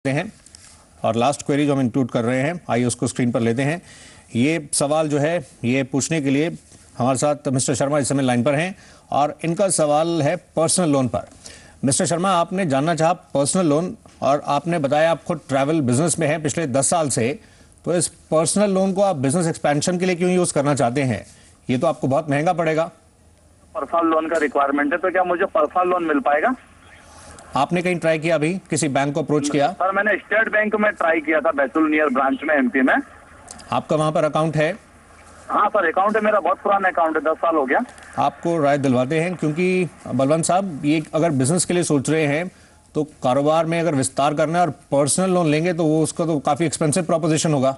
हैं और last query जो हम इंक्लूड कर रहे हैं, आइए उसको स्क्रीन पर लेते हैं। ये सवाल जो है ये पूछने के लिए हमारे साथ मिस्टर शर्मा इस समय लाइन पर हैं और इनका सवाल है पर्सनल लोन पर। मिस्टर शर्मा, आपने जानना चाहा पर्सनल लोन और आपने बताया आप खुद ट्रैवल बिजनेस में हैं पिछले 10 साल से, तो इस पर्सनल लोन को आप बिजनेस एक्सपेंशन के लिए क्यों यूज करना चाहते हैं? ये तो आपको बहुत महंगा पड़ेगा। पर्सनल लोन का रिक्वायरमेंट है, तो क्या मुझे पर्सनल लोन मिल पाएगा? आपने कहीं ट्राई किया, अभी किसी बैंक को अप्रोच किया? सर, मैंने स्टेट बैंक में ट्राई किया था, बैतूल नियर ब्रांच में, एमपी में। आपका वहां पर अकाउंट है? हाँ सर, अकाउंट है मेरा, बहुत पुराना अकाउंट है, 10 साल हो गया। आपको राय दिलवाते हैं, क्योंकि बलवंत साहब ये अगर बिजनेस के लिए सोच रहे हैं तो कारोबार में अगर विस्तार करना है और पर्सनल लोन लेंगे तो वो उसका तो काफी एक्सपेंसिव प्रोपोजिशन होगा।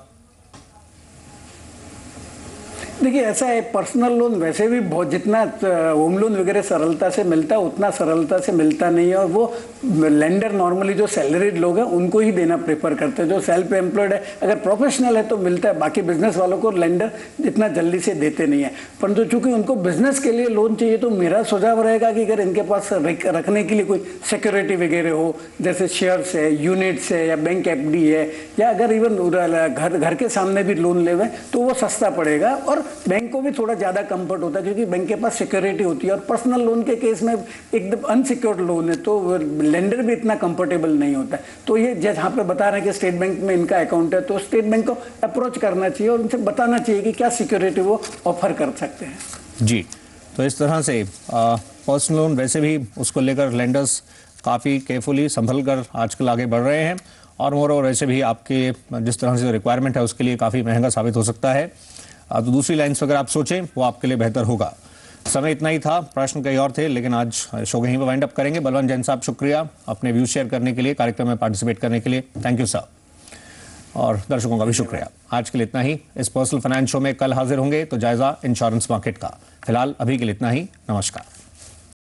देखिए, ऐसा है, पर्सनल लोन वैसे भी बहुत, जितना होम लोन वगैरह सरलता से मिलता है उतना सरलता से मिलता नहीं है, और वो लेंडर नॉर्मली जो सैलरीड लोग हैं उनको ही देना प्रेफर करते हैं। जो सेल्फ एम्प्लॉयड है, अगर प्रोफेशनल है तो मिलता है, बाकी बिजनेस वालों को लेंडर इतना जल्दी से देते नहीं है। परंतु चूंकि उनको बिजनेस के लिए लोन चाहिए, तो मेरा सुझाव रहेगा कि अगर इनके पास रखने के लिए कोई सिक्योरिटी वगैरह हो, जैसे शेयर्स है, यूनिट्स है, या बैंक एफडी है, या अगर इवन घर के सामने भी लोन ले तो वो सस्ता पड़ेगा और बैंक को भी थोड़ा ज्यादा कंफर्ट होता है, क्योंकि बैंक के पास सिक्योरिटी होती है। और पर्सनल लोन के केस में एकदम अनसिक्योर्ड लोन है तो लेंडर भी इतना कंफर्टेबल नहीं होता है। तो ये जहाँ पे बता रहे हैं कि स्टेट बैंक में इनका अकाउंट है, तो स्टेट बैंक को अप्रोच करना चाहिए और उनसे बताना चाहिए कि क्या सिक्योरिटी वो ऑफर कर सकते हैं। जी, तो इस तरह से पर्सनल लोन वैसे भी उसको लेकर लेंडर्स काफ़ी केयरफुली संभल कर आजकल आगे बढ़ रहे हैं, और मोर वैसे भी आपके जिस तरह से रिक्वायरमेंट है उसके लिए काफ़ी महंगा साबित हो सकता है। तो दूसरी लाइन्स अगर आप सोचें वो आपके लिए बेहतर होगा। समय इतना ही था, प्रश्न कई और थे, लेकिन आज शो कहीं पर वाइंड अप करेंगे। बलवंत जैन साहब, शुक्रिया अपने व्यूज शेयर करने के लिए, कार्यक्रम में पार्टिसिपेट करने के लिए, थैंक यू सर। और दर्शकों का भी शुक्रिया। आज के लिए इतना ही। इस पर्सनल फाइनेंस शो में कल हाजिर होंगे तो जायजा इंश्योरेंस मार्केट का। फिलहाल अभी के लिए इतना ही। नमस्कार।